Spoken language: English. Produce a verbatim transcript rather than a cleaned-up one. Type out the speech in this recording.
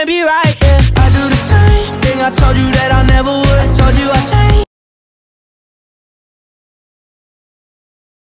can't be right, yeah. I do the same thing I told you that I never would.